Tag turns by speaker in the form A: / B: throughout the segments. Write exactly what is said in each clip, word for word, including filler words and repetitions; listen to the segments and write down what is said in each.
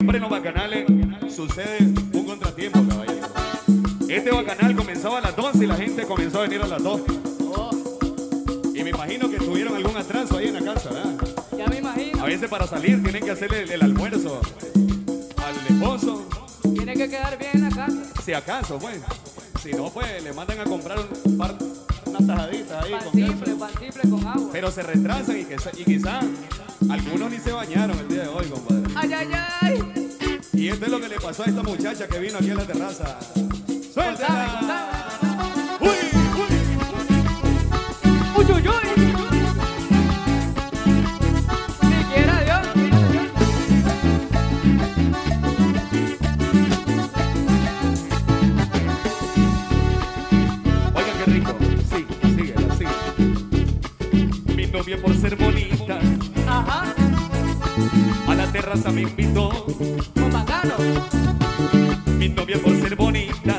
A: siempre en los bacanales sucede un contratiempo, caballero. Este bacanal comenzaba a las doce y la gente comenzó a venir a las dos.
B: Oh,
A: Y me imagino que tuvieron algún atraso ahí en la casa, ¿verdad?
B: ya me imagino.
A: A veces para salir tienen que hacerle el, el almuerzo al esposo,
B: Tiene que quedar bien en la casa.
A: si acaso, pues. Si no, pues le mandan a comprar un par, unas tajaditas ahí
B: Pan
A: con
B: simple,
A: queso.
B: pan simple con agua.
A: Pero se retrasan y, que, y quizás algunos ni se bañaron el día de hoy, compadre.
B: Ay, ay, ay.
A: Y esto es lo que le pasó a esta muchacha que vino aquí a la terraza.
B: Contame,
A: ¡Suéltela!
B: contame.
A: ¡Uy, uy!
B: Uy, uy, uy. Si quiera Dios.
A: Oigan qué rico. Sí, síguela, síguela. Mi novia por ser bonita
B: Ajá.
A: a la terraza me invitó.
B: Con bacano.
A: Mi novia por ser bonita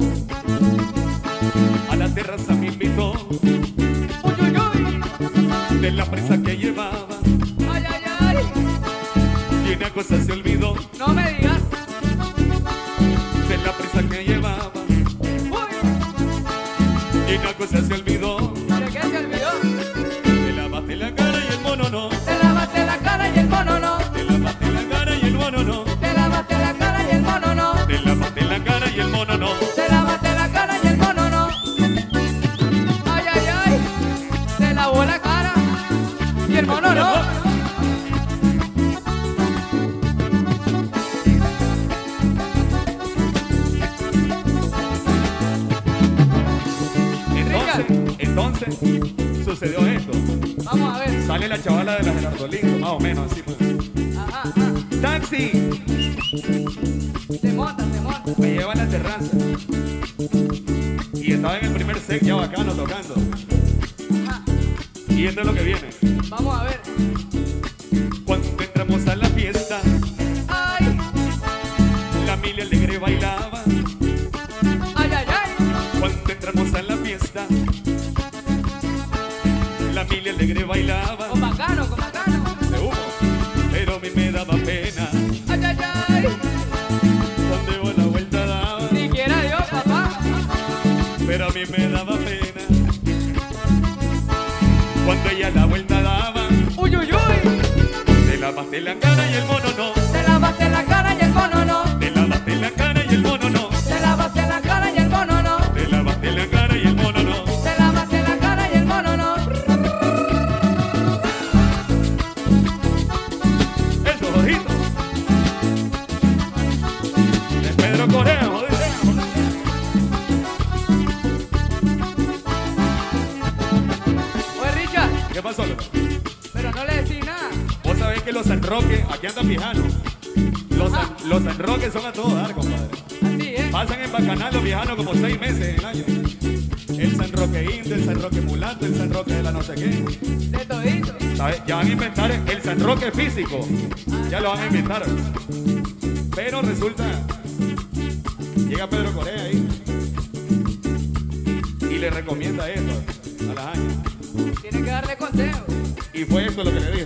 A: a la terraza me invitó.
B: Uy, uy, uy.
A: De la presa que llevaba
B: Ay, ay, ay.
A: y una cosa se olvidó.
B: No me digas.
A: De la presa que llevaba
B: Uy.
A: y una cosa se olvidó.
B: ¿De qué se olvidó?
A: Te lavaste la cara y el mono no.
B: Te lavaste la cara y el mono no.
A: Te lavaste la cara y el mono no.
B: Te lavaste la cara y el mono no.
A: Te lavaste la cara y el mono no.
B: Te lavaste la cara y el mono no. Ay, ay, ay. Se lavó la cara y el mono no.
A: Entonces, entonces sucedió esto.
B: Vamos a ver.
A: Sale la chavala de la Gerardo Lindo, más o menos así. Pues.
B: Ajá, ajá.
A: ¡Taxi!
B: Se monta, se monta.
A: Me lleva a la terraza. Y estaba en el primer set ya bacano tocando.
B: Ajá.
A: Y esto es lo que viene.
B: Vamos a ver.
A: Cuando entramos a la fiesta,
B: Ay,
A: la Mili alegre bailaba.
B: ay, ay, ay.
A: Cuando entramos a la fiesta, la Mili alegre bailaba.
B: Con bacano, con bacano.
A: De humo, pero a mí me daba pena.
B: Ay, ay, ay.
A: Cuando iba la vuelta daba,
B: Ni quiera Dios, papá.
A: pero a mí me daba pena. Cuando ella la vuelta daba,
B: Uy, uy, uy.
A: te lavaste la cara y el mono no.
B: Te lavaste la cara y el mono no.
A: Te lavaste la cara y el mono no.
B: Te lavaste la cara y el mono no.
A: Te lavaste la cara y el mono no.
B: Te lavaste la cara y el mono no.
A: Esos ojitos. Es Pedro Conejo, dice.
B: Oye, Richard,
A: ¿Qué pasó, loco?
B: pero no le decís nada.
A: Vos sabés que los San Roque, aquí andan viejano. Los San, los San Roque son a todo dar, compadre.
B: Así, ¿eh?
A: Pasan en Bacanal los viejanos como seis meses en el año. El San Roque Indio, el San Roque Mulato, el San Roque de la no sé qué.
B: De todito.
A: ¿Sabes? Ya van a inventar el San Roque físico. Ya lo van a inventar. Pero resulta, llega Pedro Corea ahí y le recomienda esto a las años.
B: Tiene que darle consejo.
A: Y fue esto lo que le dijo.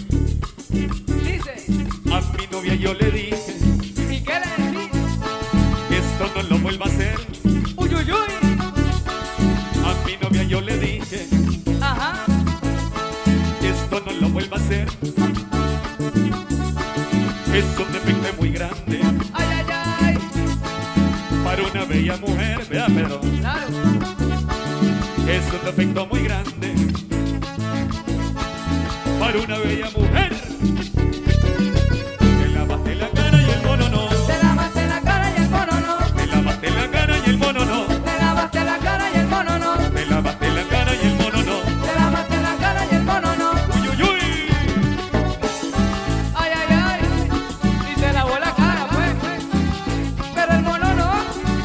B: Dice,
A: A mi novia yo le dije,
B: ¿y qué le decís?
A: esto no lo vuelva a hacer.
B: Uy, uy, uy.
A: A mi novia yo le dije,
B: Ajá.
A: esto no lo vuelva a hacer. Es un defecto muy grande
B: Ay, ay, ay.
A: para una bella mujer. Vea, Pedro,
B: Claro.
A: es un defecto muy grande para una bella mujer. Te lavaste la cara y el mono no.
B: Te lavaste la cara y el mono no.
A: Te lavaste la cara y el mono no.
B: Te lavaste la cara y el mono no.
A: Te lavaste la cara y el mono no.
B: Te lavaste la cara y el mono no.
A: Uy, uy, uy.
B: Ay, ay, ay. Y se lavó la cara, pues. Pero el mono no.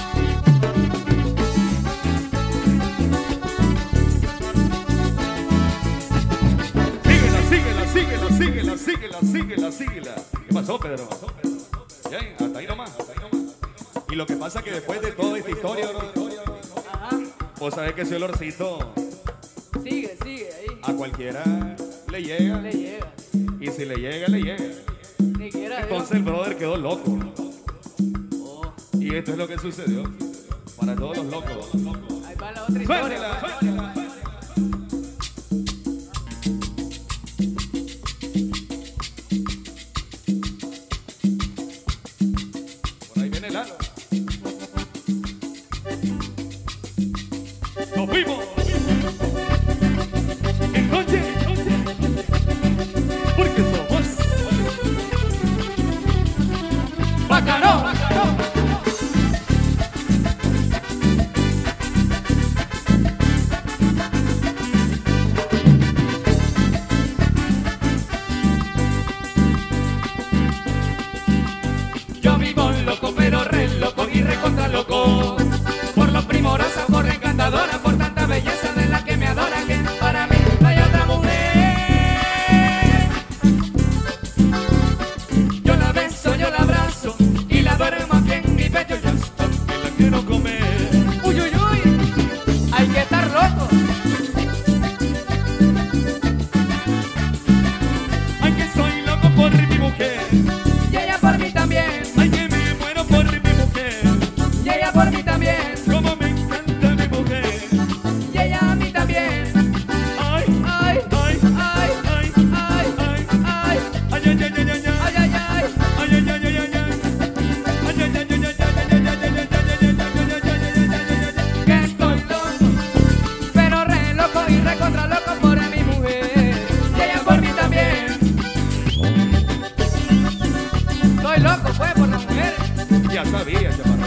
A: Síguela, síguela, síguela, síguela, síguela, síguela, síguela. ¿Qué pasó, Pedro? Bien, hasta ahí nomás, hasta ahí nomás. Y lo que pasa es que después de toda esta historia, bro,
B: Ajá.
A: vos sabés que ese olorcito
B: Sigue, sigue ahí.
A: a cualquiera le llega.
B: Le llega.
A: Y si le llega, le llega.
B: Ni quiera a Dios.
A: Entonces el brother quedó loco.
B: Oh,
A: Y esto es lo que sucedió para todos los locos.
B: ahí va la otra historia.
A: Suéltela,
B: pues.
A: suéltela. Por ahí viene el ano. Nos fuimos. En noche, porque somos
B: ¡Bacano! ¡Bacano! Yo vivo loco, pero re loco y re contra loco. Por lo primorosa, por la encantadora, por tanta belleza de la que me adora, que para mí no hay otra mujer. Yo la beso, yo la abrazo y la duermo aquí en mi pecho. Yo estoy
A: que la quiero comer.
B: uy, uy, uy, hay que estar loco.
A: Ay, que soy loco por mi mujer.
B: Y ella por mí también,
A: Ay, que me muero por mi mujer.
B: y ella por mí también,
A: Como me encanta mi mujer.
B: y ella a mí también.
A: Ay,
B: Ay,
A: ay,
B: ay,
A: ay,
B: ay,
A: ay,
B: ay,
A: ay, ay, ay, ay, ay, ay.
B: ay, ay, ay.
A: Ay, ay, ay, ay, ay, ay. Ay, ay, ay, ay, ay, ay, ay, ay, ay, ay, ay, ay,
B: Que estoy loco, pero re loco y re contra loco por mi mujer, y ella por mí también. Estoy loco, pues, por la mujer.
A: ay. Ya sabía, chaval.